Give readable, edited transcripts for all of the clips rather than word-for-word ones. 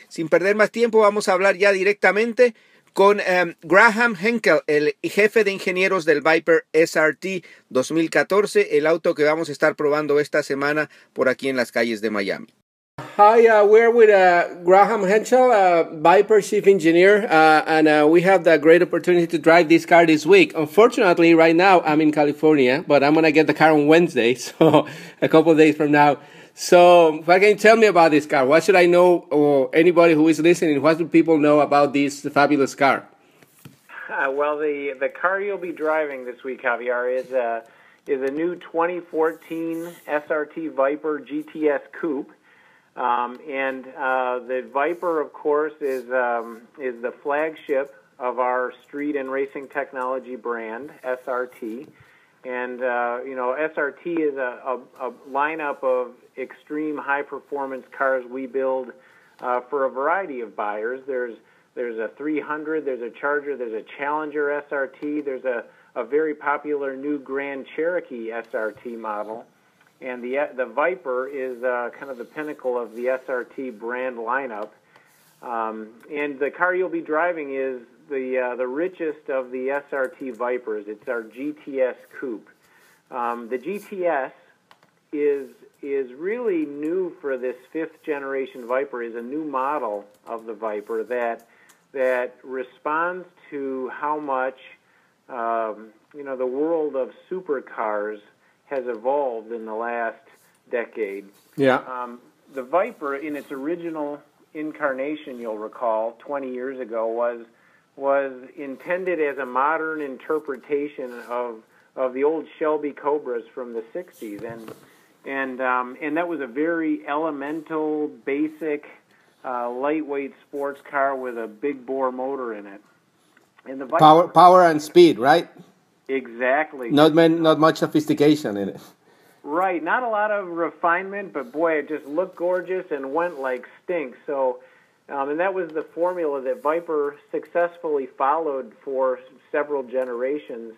sin perder más tiempo, vamos a hablar ya directamente con Graham Henkel, el jefe de ingenieros del Viper SRT 2014, el auto que vamos a estar probando esta semana por aquí en las calles de Miami. Hi, we're with Graham Henschel, Viper Chief Engineer, and we have the great opportunity to drive this car this week. Unfortunately, right now I'm in California, but I'm going to get the car on Wednesday, so a couple of days from now. So what can you tell me about this car? What should I know, or anybody who is listening, what do people know about this fabulous car? Well, the car you'll be driving this week, Javier, is a new 2014 SRT Viper GTS Coupe. The Viper, of course, is the flagship of our street and racing technology brand, SRT. And, SRT is a lineup of extreme high-performance cars we build for a variety of buyers. There's a 300, there's a Charger, there's a Challenger SRT, there's a very popular new Grand Cherokee SRT model. And the Viper is kind of the pinnacle of the SRT brand lineup. And the car you'll be driving is the richest of the SRT Vipers. It's our GTS Coupe. The GTS is really new for this fifth generation Viper. Is a new model of the Viper that responds to how much the world of supercars has evolved in the last decade. Yeah. The Viper, in its original incarnation, you'll recall, 20 years ago, was intended as a modern interpretation of the old Shelby Cobras from the 60s, and that was a very elemental, basic, lightweight sports car with a big bore motor in it. And the Viper, power and speed, right? Exactly. Not much sophistication in it. Right. Not a lot of refinement, but boy, it just looked gorgeous and went like stink. So, and that was the formula that Viper successfully followed for several generations.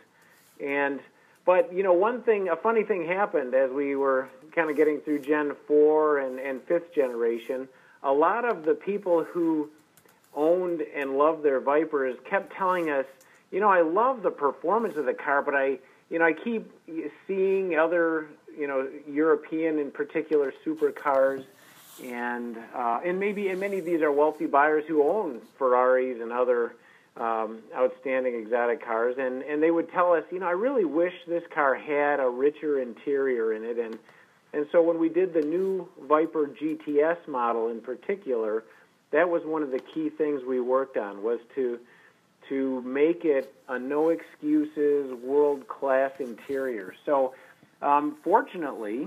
But a funny thing happened as we were kind of getting through Gen 4 and fifth generation. A lot of the people who owned and loved their Vipers kept telling us, I love the performance of the car, but I keep seeing other, European in particular supercars, and many of these are wealthy buyers who own Ferraris and other outstanding exotic cars, and they would tell us, I really wish this car had a richer interior in it, and so when we did the new Viper GTS model in particular, that was one of the key things we worked on, was to make it a no-excuses, world-class interior. So, fortunately,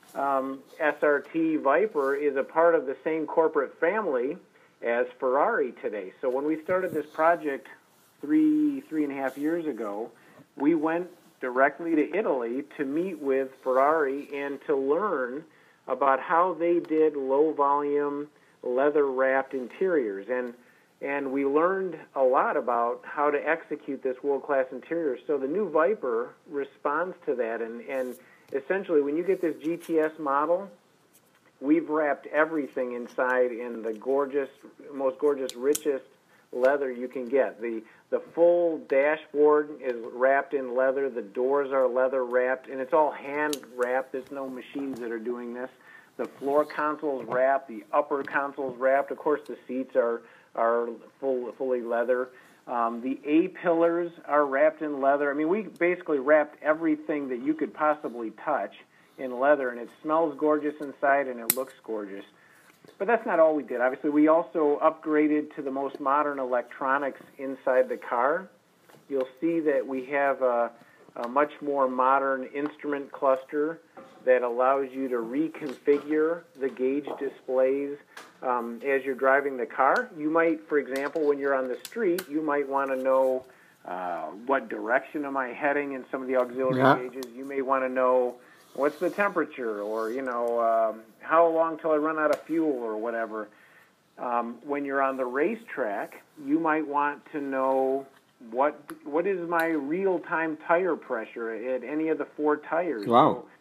SRT Viper is a part of the same corporate family as Ferrari today. So when we started this project three and a half years ago, we went directly to Italy to meet with Ferrari and to learn about how they did low-volume, leather-wrapped interiors. And we learned a lot about how to execute this world-class interior. So the new Viper responds to that. And essentially, when you get this GTS model, we've wrapped everything inside in the most gorgeous, richest leather you can get. The full dashboard is wrapped in leather. The doors are leather-wrapped, and it's all hand-wrapped. There's no machines that are doing this. The floor console's wrapped. The upper console's wrapped. Of course, the seats are fully leather. The A-pillars are wrapped in leather. I mean, we basically wrapped everything that you could possibly touch in leather, and it smells gorgeous inside, and it looks gorgeous. But that's not all we did. Obviously, we also upgraded to the most modern electronics inside the car. You'll see that we have a much more modern instrument cluster that allows you to reconfigure the gauge displays as you're driving the car. You might, for example, when you're on the street, you might want to know what direction am I heading in some of the auxiliary gauges. You may want to know what's the temperature, or, how long till I run out of fuel or whatever. When you're on the racetrack, you might want to know what is my real-time tire pressure at any of the four tires. Wow.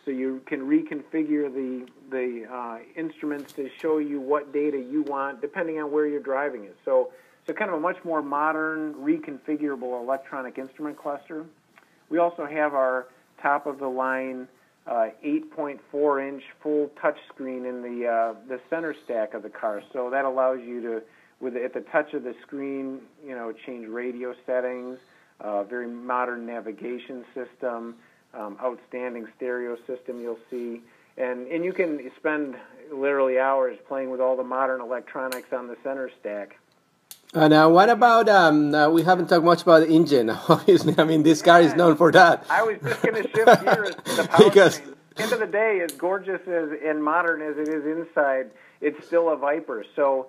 so you can reconfigure the instruments to show you what data you want depending on where you're driving it. So kind of a much more modern, reconfigurable electronic instrument cluster. We also have our top-of-the-line 8.4-inch full touchscreen in the center stack of the car. So that allows you to, at the touch of the screen, change radio settings, very modern navigation system, outstanding stereo system you'll see. And you can spend literally hours playing with all the modern electronics on the center stack. And what about, we haven't talked much about the engine, obviously. I mean, this car is known for that. I was just going to shift gears to the powertrain. At the end of the day, as gorgeous and modern as it is inside, it's still a Viper. So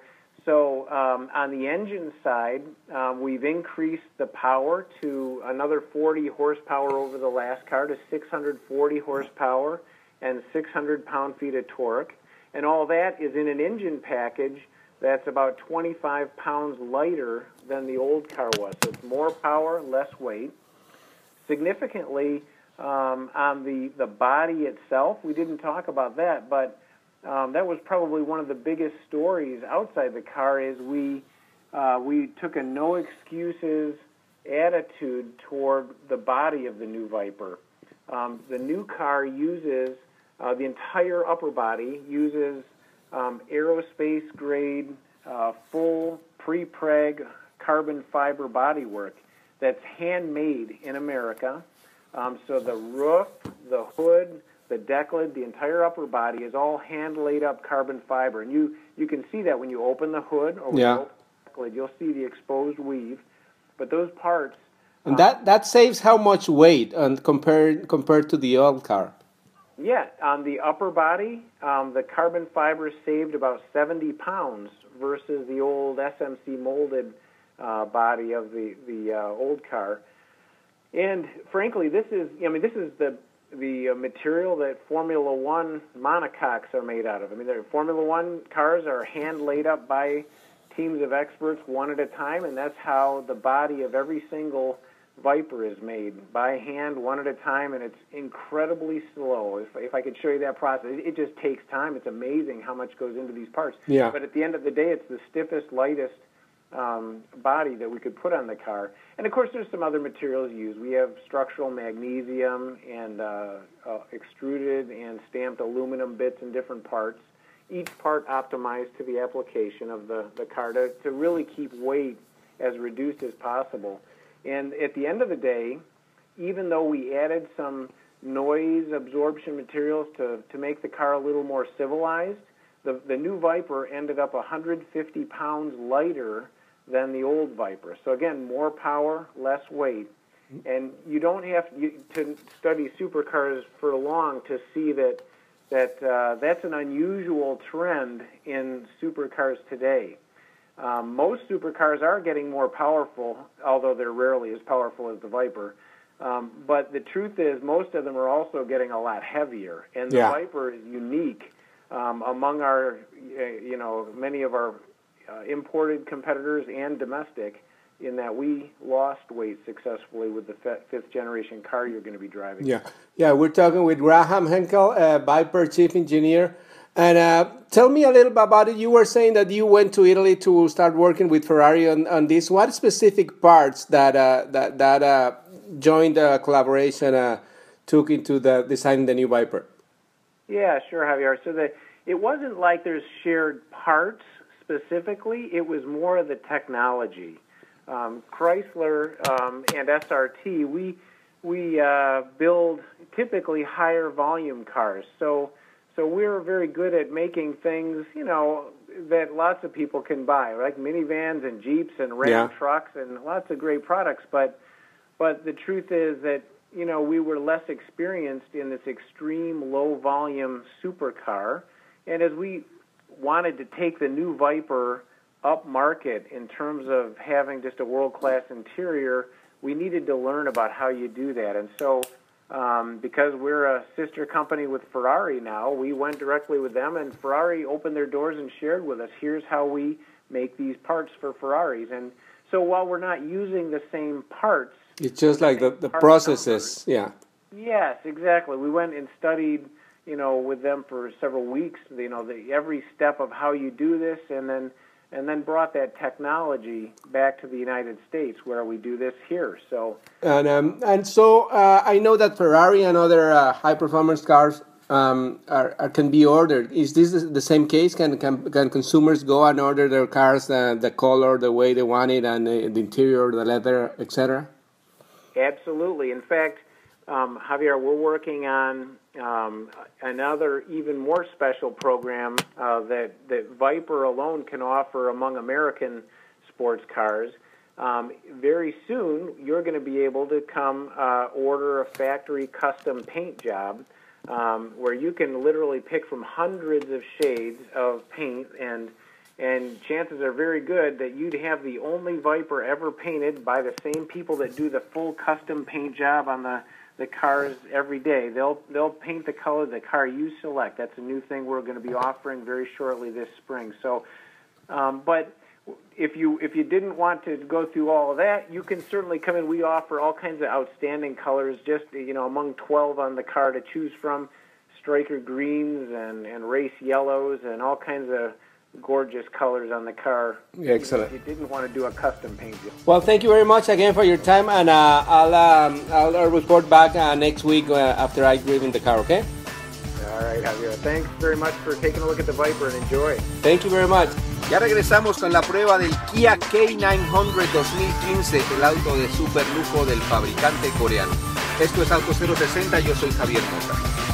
on the engine side, we've increased the power to another 40 horsepower over the last car to 640 horsepower and 600 pound-feet of torque. And all that is in an engine package that's about 25 pounds lighter than the old car was. So it's more power, less weight. Significantly, on the body itself, we didn't talk about that, but that was probably one of the biggest stories outside the car is we took a no-excuses attitude toward the body of the new Viper. The new car uses, the entire upper body uses aerospace-grade, full pre-preg carbon fiber bodywork that's handmade in America. So the roof, the hood, the deck lid, the entire upper body is all hand-laid up carbon fiber. And you can see that when you open the hood or when you open the deck lid, you'll see the exposed weave. But those parts... And that saves how much weight compared to the old car? Yeah, on the upper body, the carbon fiber saved about 70 pounds versus the old SMC molded body of the old car. And frankly, this is the material that Formula One monocoques are made out of. I mean, the Formula One cars are hand laid up by teams of experts one at a time, and that's how the body of every single Viper is made, by hand, one at a time, and it's incredibly slow. If I could show you that process, it just takes time. It's amazing how much goes into these parts. Yeah. But at the end of the day, it's the stiffest, lightest body that we could put on the car. And of course, there's some other materials used. We have structural magnesium and extruded and stamped aluminum bits in different parts, each part optimized to the application of the car to really keep weight as reduced as possible. And at the end of the day, even though we added some noise absorption materials to make the car a little more civilized, the new Viper ended up 150 pounds lighter than the old Viper. So again, more power, less weight. And you don't have to study supercars for long to see that's an unusual trend in supercars today. Most supercars are getting more powerful, although they're rarely as powerful as the Viper. But the truth is, most of them are also getting a lot heavier, and the Viper is unique among our, many of our imported competitors and domestic, in that we lost weight successfully with the fifth generation car you're going to be driving. Yeah, we're talking with Graham Henkel, Viper chief engineer. And tell me a little bit about it. You were saying that you went to Italy to start working with Ferrari on this. What specific parts that joint collaboration took into the designing the new Viper? Yeah, sure, Javier. So it wasn't like there's shared parts specifically. It was more of the technology. Chrysler and SRT, we build typically higher volume cars. So we're very good at making things, that lots of people can buy, like minivans and Jeeps and Ram trucks and lots of great products. But the truth is that, we were less experienced in this extreme low-volume supercar. And as we wanted to take the new Viper up market in terms of having just a world-class interior, we needed to learn about how you do that. And so because we're a sister company with Ferrari now, we went directly with them, and Ferrari opened their doors and shared with us, here's how we make these parts for Ferraris. And so while we're not using the same parts... It's just like the processes, Yes, exactly. We went and studied, with them for several weeks, every step of how you do this, and then brought that technology back to the United States where we do this here. So so I know that Ferrari and other high performance cars can be ordered. Is this the same case? Can consumers go and order their cars, the color, the way they want it, and the interior, the leather, etc.? Absolutely. In fact, Javier, we're working on another even more special program that Viper alone can offer among American sports cars. Very soon, you're going to be able to come order a factory custom paint job where you can literally pick from hundreds of shades of paint, and chances are very good that you'd have the only Viper ever painted by the same people that do the full custom paint job on the cars every day. They'll paint the color of the car you select. That's a new thing we're going to be offering very shortly this spring. So, but if you didn't want to go through all of that, you can certainly come in. We offer all kinds of outstanding colors, just among 12 on the car to choose from, striker greens and race yellows and all kinds of gorgeous colors on the car. Excellent. If you didn't want to do a custom paint job. Well, thank you very much again for your time, and I'll report back next week after I driven the car. Okay. All right, Javier. Thanks very much for taking a look at the Viper and enjoy. Thank you very much. Ya regresamos con la prueba del Kia K900 2015, el auto de super lujo del fabricante coreano. Esto es Auto 060, yo soy Javier Mota.